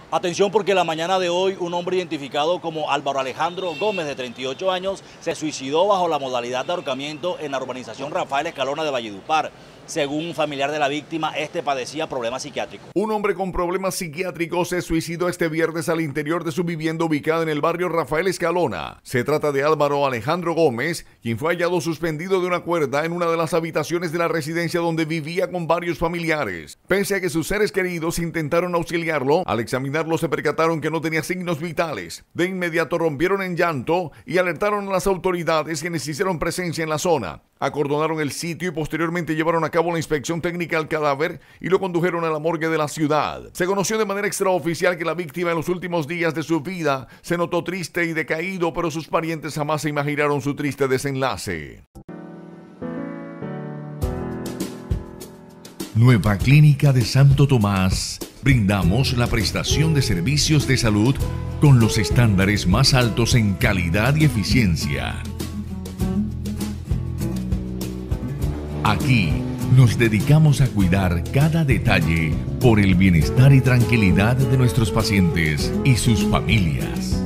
Atención porque la mañana de hoy un hombre identificado como Álvaro Alejandro Gómez, de 38 años, se suicidó bajo la modalidad de ahorcamiento en la urbanización Rafael Escalona de Valledupar. Según un familiar de la víctima, este padecía problemas psiquiátricos. Un hombre con problemas psiquiátricos se suicidó este viernes al interior de su vivienda ubicada en el barrio Rafael Escalona. Se trata de Álvaro Alejandro Gómez, quien fue hallado suspendido de una cuerda en una de las habitaciones de la residencia donde vivía con varios familiares. Pese a que sus seres queridos intentaron auxiliarlo, al examinarlo se percataron que no tenía signos vitales. De inmediato rompieron en llanto y alertaron a las autoridades, quienes hicieron presencia en la zona. Acordonaron el sitio y posteriormente llevaron a cabo la inspección técnica al cadáver y lo condujeron a la morgue de la ciudad. Se conoció de manera extraoficial que la víctima en los últimos días de su vida se notó triste y decaído, pero sus parientes jamás se imaginaron su triste desenlace. Nueva Clínica de Santo Tomás. Brindamos la prestación de servicios de salud con los estándares más altos en calidad y eficiencia. Aquí nos dedicamos a cuidar cada detalle por el bienestar y tranquilidad de nuestros pacientes y sus familias.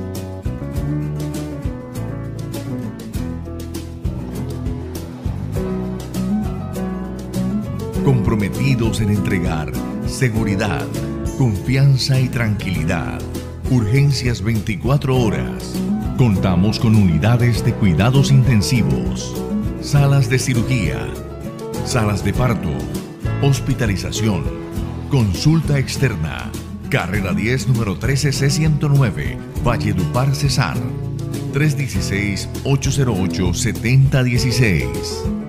Comprometidos en entregar seguridad, confianza y tranquilidad. Urgencias 24 horas. Contamos con unidades de cuidados intensivos, salas de cirugía, salas de parto, hospitalización, consulta externa. Carrera 10, número 13C109, Valledupar, Cesar. 316-808-7016.